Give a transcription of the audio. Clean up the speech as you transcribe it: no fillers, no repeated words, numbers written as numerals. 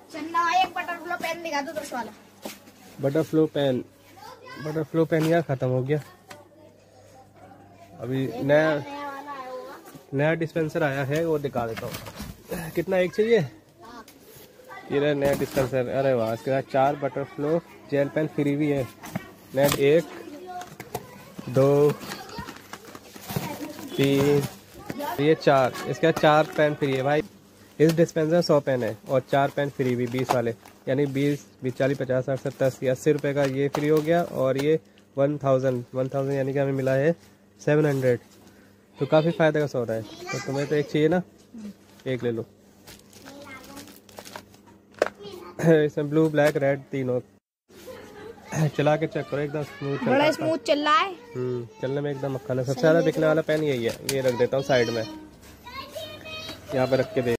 चन्ना एक Butterflow pen दिखा दो 10 वाला। बटरफ्लो पेन यार खत्म हो गया। अभी नया डिस्पेंसर आया है, वो दिखा देता हूँ। कितना एक चाहिए? ये रहा नया डिस्पेंसर। अरे वाह, इसके साथ 4 बटरफ्लो जेल पेन फ्री भी है। नया 1 2 3 ये 4, इसके बाद 4 पेन फ्री है भाई। इस डिस्पेंसर 100 पेन है और 4 पेन फ्री भी 20 वाले, यानी 20 40 50 60 70 80 रुपये का ये फ्री हो गया। और ये 1000 यानी कि हमें मिला है 700। तो काफ़ी फ़ायदे का सौदा है। तो तुम्हें तो एक चाहिए ना, एक ले लो। इसमें ब्लू ब्लैक रेड तीनों। चला के चेक करो, एकदम स्मूथ बड़ा स्मूथ चल रहा है। चलने में एकदम मक्खन है। सबसे ज़्यादा बिकने वाला पेन यही है। ये रख देता हूँ साइड में, यहाँ पे रख के दे।